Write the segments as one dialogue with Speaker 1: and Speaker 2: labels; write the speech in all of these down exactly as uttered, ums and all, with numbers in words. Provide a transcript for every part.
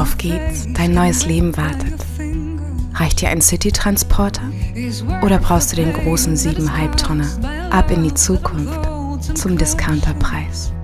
Speaker 1: Auf geht's, dein neues Leben wartet. Reicht dir ein City-Transporter? Oder brauchst du den großen sieben Halbtonner? Ab in die Zukunft zum Discounterpreis.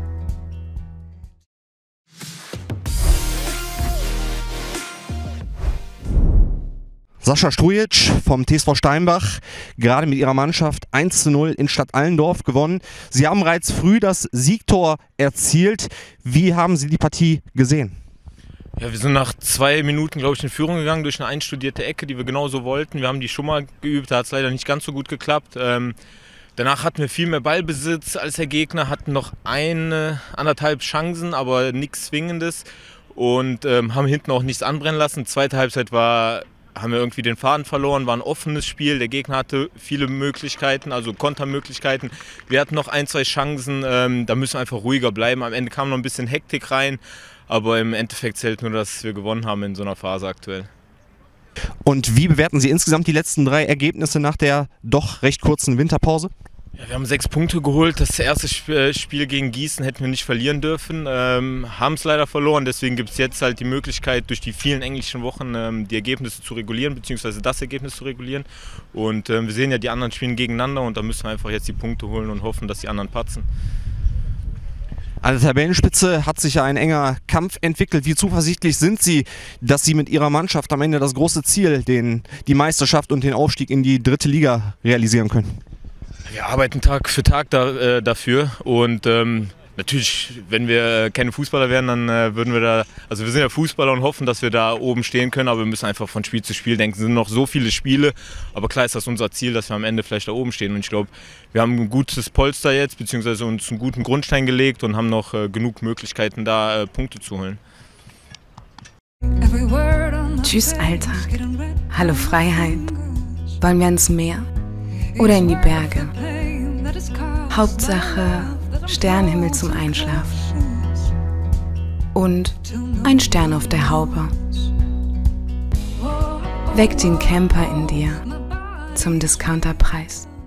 Speaker 2: Sascha Strujic vom T S V Steinbach, gerade mit ihrer Mannschaft eins zu null in Stadtallendorf gewonnen. Sie haben bereits früh das Siegtor erzielt. Wie haben Sie die Partie gesehen?
Speaker 3: Ja, wir sind nach zwei Minuten, glaube ich, in Führung gegangen durch eine einstudierte Ecke, die wir genauso wollten. Wir haben die schon mal geübt, da hat es leider nicht ganz so gut geklappt. Ähm, danach hatten wir viel mehr Ballbesitz als der Gegner, hatten noch eine, anderthalb Chancen, aber nichts Zwingendes und ähm, haben hinten auch nichts anbrennen lassen. Zweite Halbzeit war, haben wir irgendwie den Faden verloren, war ein offenes Spiel. Der Gegner hatte viele Möglichkeiten, also Kontermöglichkeiten. Wir hatten noch ein, zwei Chancen, ähm, da müssen wir einfach ruhiger bleiben. Am Ende kam noch ein bisschen Hektik rein. Aber im Endeffekt zählt nur, dass wir gewonnen haben in so einer Phase aktuell.
Speaker 2: Und wie bewerten Sie insgesamt die letzten drei Ergebnisse nach der doch recht kurzen Winterpause?
Speaker 3: Ja, wir haben sechs Punkte geholt. Das erste Spiel gegen Gießen hätten wir nicht verlieren dürfen. Ähm, haben es leider verloren. Deswegen gibt es jetzt halt die Möglichkeit, durch die vielen englischen Wochen ähm, die Ergebnisse zu regulieren, beziehungsweise das Ergebnis zu regulieren. Und ähm, wir sehen ja, die anderen spielen gegeneinander und da müssen wir einfach jetzt die Punkte holen und hoffen, dass die anderen patzen.
Speaker 2: An der Tabellenspitze hat sich ja ein enger Kampf entwickelt. Wie zuversichtlich sind Sie, dass Sie mit Ihrer Mannschaft am Ende das große Ziel, den, die Meisterschaft und den Aufstieg in die dritte Liga realisieren können?
Speaker 3: Wir arbeiten Tag für Tag da, äh, dafür und ähm, natürlich, wenn wir keine Fußballer wären, dann äh, würden wir da, also wir sind ja Fußballer und hoffen, dass wir da oben stehen können, aber wir müssen einfach von Spiel zu Spiel denken. Es sind noch so viele Spiele, aber klar ist das unser Ziel, dass wir am Ende vielleicht da oben stehen und ich glaube, wir haben ein gutes Polster jetzt, beziehungsweise uns einen guten Grundstein gelegt und haben noch äh, genug Möglichkeiten, da äh, Punkte zu holen.
Speaker 1: Tschüss Alltag, hallo Freiheit. Wollen wir ans Meer oder in die Berge? Hauptsache Sternenhimmel zum Einschlafen und ein Stern auf der Haube. Weck den Camper in dir zum Discounterpreis.